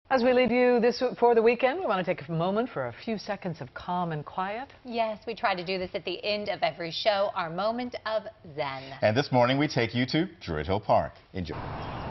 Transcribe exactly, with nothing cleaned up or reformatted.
As we leave you this for the weekend, we want to take a moment for a few seconds of calm and quiet. Yes, we try to do this at the end of every show, our moment of zen. And this morning we take you to Druid Hill Park. Enjoy.